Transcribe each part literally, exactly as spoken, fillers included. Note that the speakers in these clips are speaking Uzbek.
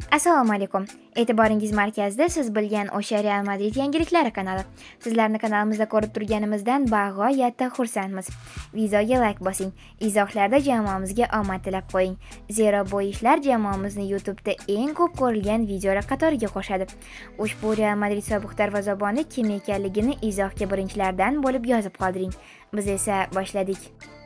Assalomu alaykum. E'tiboringiz markazida siz bilgan o'sha Real Madrid yangiliklari kanali. Sizlarni kanalimizda ko'rib turganimizdan bag'oyatda xursandmiz. Videoga like bosing, izohlarda jamoamizga omad tilab qo'ying. Zero bu ishlar jamoamizni YouTube'da eng ko'p ko'rilgan videolar qatoriga qo'shadi. Ushbu Real Madrid sobiq darvozaboni kim ekanligini izohga birinchilardan bo'lib yozib qoldiring. Biz esa boshladik.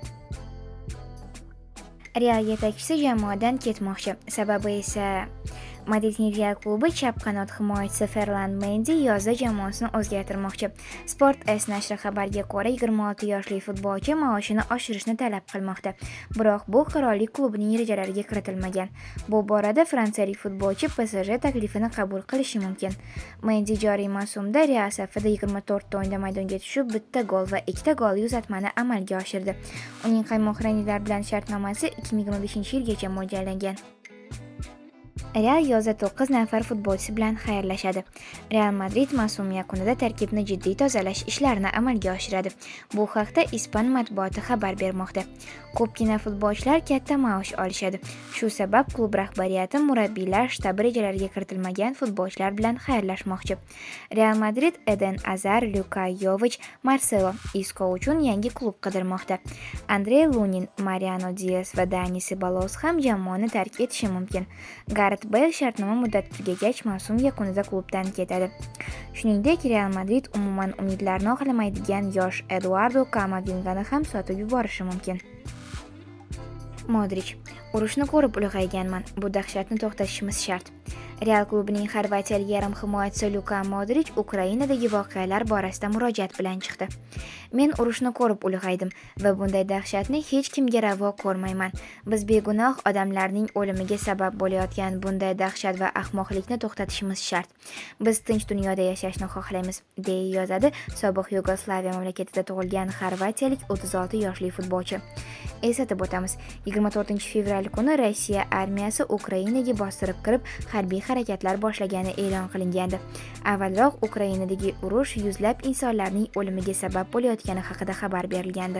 Real yetakchisi jamoadan ketmoqchi. Sababi esa Madridning Real klubi chap qanot himoyachisi Ferland Mendy yozda jamoasini o'zgartirmoqchi. Sport S nashri xabariga ko'ra, yigirma olti yoshli futbolchi maoshini oshirishni talab qilmoqda. Biroq bu qirollik klubining rejalariga kiritilmagan. Bu borada fransiyalik futbolchi P S J taklifini qabul qilishi mumkin. Mendy joriy mavsumda Real safida yigirma to'rtta o'yinda maydonga tushib, bitta gol va ikkita golli uzatmani amalga oshirdi. Uning qaymoq ranglar bilan shartnomasi ikki ming yigirma beshinchi yilgacha mo'ljallangan. Real yozda to'qqiz nafar futbolchisi bilan xayrlashadi. Real Madrid mavsum yakunida tarkibni jiddiy tozalash ishlarini amalga oshiradi. Bu haqda ispan matbuoti xabar bermoqda. Ko'pgina futbolchilar katta maosh olishadi. Shu sabab klub rahbariyati murabbiylar shtabi rejalariga kiritilmagan futbolchilar bilan xayrlashmoqchi. Real Madrid Eden Hazard, Luka Jovic, Marcelo Isco uchun yangi klub qidirmoqda. Andrei Lunin, Mariano Diaz va Dani Ceballos ham jamoani tark etishi mumkin. Gareth Bale shartnoma muddati tugagach mavsum yakunida klubdan ketadi. Shuningdek, Real Madrid umuman umidlarni oqlamaydigan yosh Eduardo Camadingani ham sotib yuborishi mumkin. Modric: urushni ko'rib ulg'ayganman. Bu dahshatni to'xtatishimiz shart. Real klubining xorvatiyalik yarim himoyachisi Luka Modric Ukrainadagi voqealar borasida murojaat bilan chiqdi. Men urushni ko'rib ulg'aydim va bunday dahshatni hech kimga ravo ko'rmayman. Biz begunoh odamlarning o'limiga sabab bo'layotgan bunday dahshat va ahmoqlikni to'xtatishimiz shart. Biz tinch dunyoda yashashni xohlaymiz, deya yozadi sobiq Yugoslaviya mamlakatida tug'ilgan xorvatiyalik o'ttiz olti yoshli futbolchi. Eslatib o'tamiz, yigirma to'rtinchi fevral kuni Rossiya armiyasi Ukrainaga bostirib kirib, harbiy harakatlar boshlagani e'lon qilingandi. Avvalroq Ukrainadagi urush yuzlab insonlarning o'limiga sabab bo'layotgani haqida xabar berilgandi.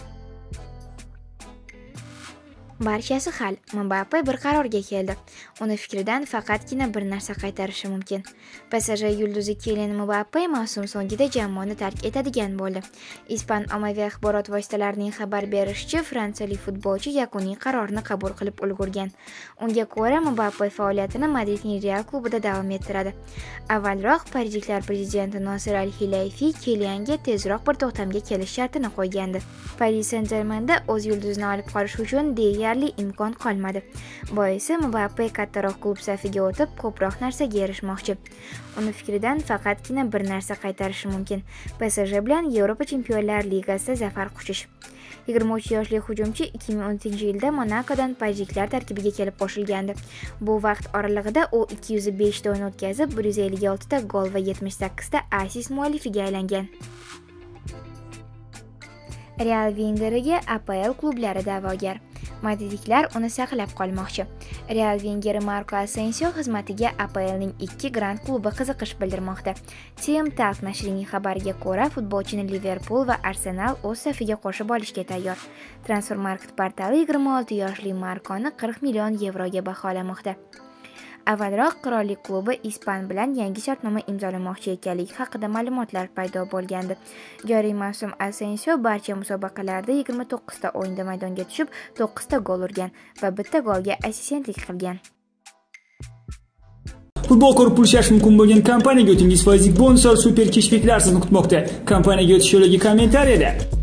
Barchasi hal. Mbappe bir qarorga keldi. Uni fikridan faqatgina bir narsa qaytarishi mumkin. P S J yulduzi Kylian Mbappe mavsum so'ngida jamoani tark etadigan bo'ldi. Ispan ommaviy axborot vositalarining xabar berishicha, fransiyalik futbolchi yakuniy qarorni qabul qilib ulgurgan. Unga ko'ra, Mbappe faoliyatini Madridning Real klubida davom ettiradi. Avvalroq parijliklar prezidenti Nosir Al-Hilayfi Kylianga tezroq bir to'xtamga kelish shartini qo'ygandi. Paris Saint-Germainda o'z yulduzini olib qolish uchun deyarli imkon qolmadi. Boisi Mbappe kattaroq klub safiga o'tib, ko'proq narsaga erishmoqchi. Uni fikridan faqatgina bir narsa qaytarishi mumkin: P S J bilan Yevropa Chempionlar Ligasida zafar quchish. yigirma uch yoshli hujumchi ikki ming o'n yettinchi yilda Monakodan parijliklar tarkibiga kelib qo'shilgandi. Bu vaqt oralig'ida u ikki yuz besh ta o'yin o'tkazib, bir yuz ellik olti ta gol va yetmish sakkiz ta assist muallifiga aylangan. Real vingeriga A P L klublari da'vogar. Madridliklar uni saqlab qolmoqchi. Real vingeri Marco Asensio xizmatiga A P Lning ikki grand klubi qiziqish bildirmoqda. Team Talk nashrining xabariga ko'ra, futbolchini Liverpool va Arsenal o'z safiga qo'shib olishga tayyor. Transfermarkt portali yigirma olti yoshli Marconi qirq million yevroga baholamoqda. Avvalroq qirollik klubi Ispan bilan yangi shartnoma imzolamoqchi ekanligi haqida ma'lumotlar paydo bo'lgandi. Joriy mavsum Asensio barcha musobaqalarda yigirma to'qqiz ta o'yinda maydonga tushib, to'qqiz ta gol urgan va bitta golga assistentlik qilgan. Futbol ko'rib pulishlash mumkin bo'lgan kompaniyaga o'tingiz foizli bonus va super kashfiklar sizni kutmoqda. Kompaniyaga o'tish yo'liga kommentariyada